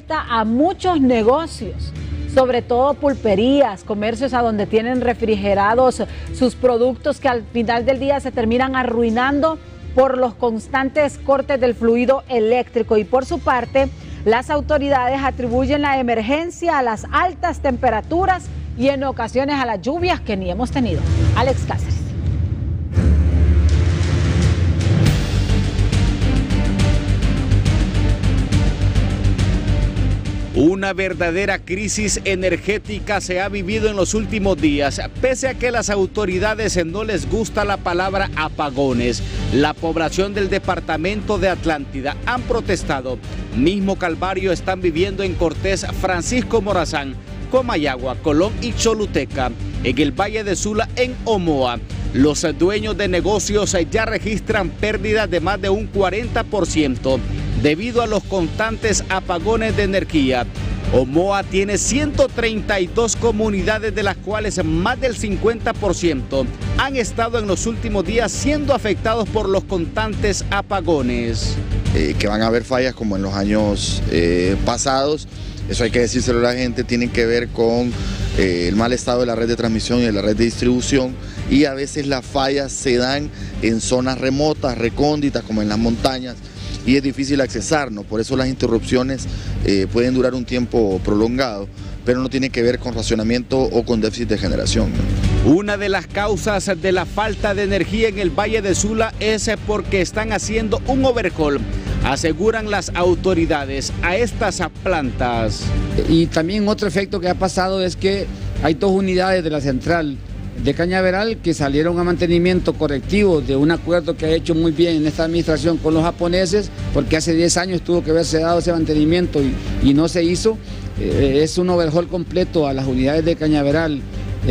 afecta a muchos negocios, sobre todo pulperías, comercios a donde tienen refrigerados sus productos que al final del día se terminan arruinando por los constantes cortes del fluido eléctrico. Y por su parte, las autoridades atribuyen la emergencia a las altas temperaturas y en ocasiones a las lluvias que ni hemos tenido. Alex Cáceres. Una verdadera crisis energética se ha vivido en los últimos días. Pese a que las autoridades no les gusta la palabra apagones, la población del departamento de Atlántida han protestado. Mismo calvario están viviendo en Cortés, Francisco Morazán, Comayagua, Colón y Choluteca, en el Valle de Sula, en Omoa. Los dueños de negocios ya registran pérdidas de más de un 40% debido a los constantes apagones de energía. Omoa tiene 132 comunidades, de las cuales más del 50% han estado en los últimos días siendo afectados por los constantes apagones. Que van a haber fallas como en los años pasados, eso hay que decírselo a la gente, tienen que ver con el mal estado de la red de transmisión y de la red de distribución, y a veces las fallas se dan en zonas remotas, recónditas, como en las montañas, y es difícil accesarnos. Por eso las interrupciones pueden durar un tiempo prolongado, pero no tiene que ver con racionamiento o con déficit de generación, ¿no? Una de las causas de la falta de energía en el Valle de Sula es porque están haciendo un overhaul, aseguran las autoridades, a estas plantas. Y también otro efecto que ha pasado es que hay 2 unidades de la central de Cañaveral que salieron a mantenimiento correctivo de un acuerdo que ha hecho muy bien en esta administración con los japoneses, porque hace 10 años tuvo que haberse dado ese mantenimiento y no se hizo. Es un overhaul completo a las unidades de Cañaveral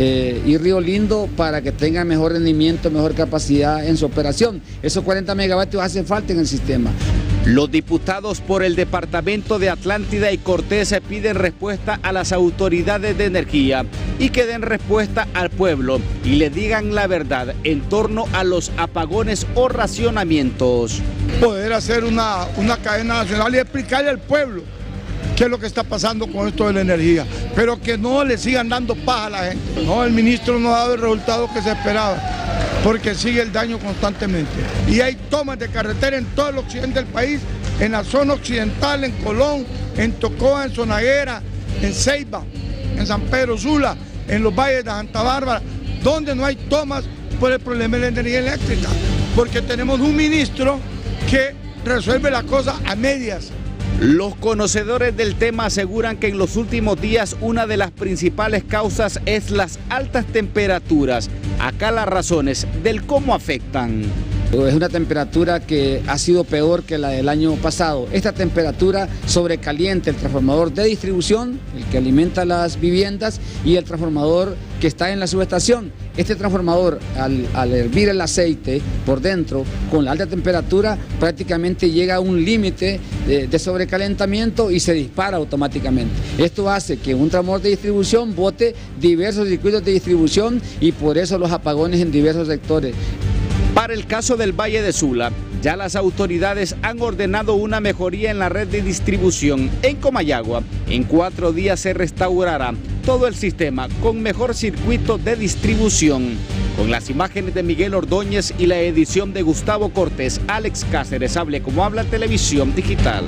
y Río Lindo para que tengan mejor rendimiento, mejor capacidad en su operación. Esos 40 megavatios hacen falta en el sistema. Los diputados por el departamento de Atlántida y Cortés piden respuesta a las autoridades de energía y que den respuesta al pueblo y le digan la verdad en torno a los apagones o racionamientos. Poder hacer una cadena nacional y explicarle al pueblo qué es lo que está pasando con esto de la energía, pero que no le sigan dando paja a la gente. No, el ministro no ha dado el resultado que se esperaba, porque sigue el daño constantemente. Y hay tomas de carretera en todo el occidente del país, en la zona occidental, en Colón, en Tocoa, en Zonaguera, en Ceiba, en San Pedro Sula, en los valles de Santa Bárbara, donde no hay tomas por el problema de la energía eléctrica, porque tenemos un ministro que resuelve la cosa a medias. Los conocedores del tema aseguran que en los últimos días una de las principales causas es las altas temperaturas. Acá las razones del cómo afectan. Es una temperatura que ha sido peor que la del año pasado. Esta temperatura sobrecalienta el transformador de distribución, el que alimenta las viviendas, y el transformador que está en la subestación. Este transformador, al hervir el aceite por dentro, con la alta temperatura, prácticamente llega a un límite de sobrecalentamiento y se dispara automáticamente. Esto hace que un transformador de distribución bote diversos circuitos de distribución y por eso los apagones en diversos sectores. Para el caso del Valle de Sula, ya las autoridades han ordenado una mejoría en la red de distribución. En Comayagua, en 4 días se restaurará todo el sistema con mejor circuito de distribución. Con las imágenes de Miguel Ordóñez y la edición de Gustavo Cortés, Alex Cáceres, Hable como habla Televisión Digital.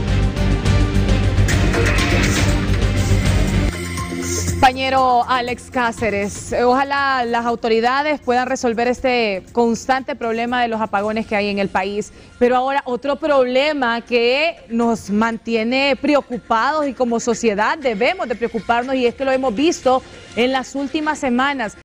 Compañero Alex Cáceres, ojalá las autoridades puedan resolver este constante problema de los apagones que hay en el país. Pero ahora otro problema que nos mantiene preocupados y como sociedad debemos de preocuparnos, y es que lo hemos visto en las últimas semanas.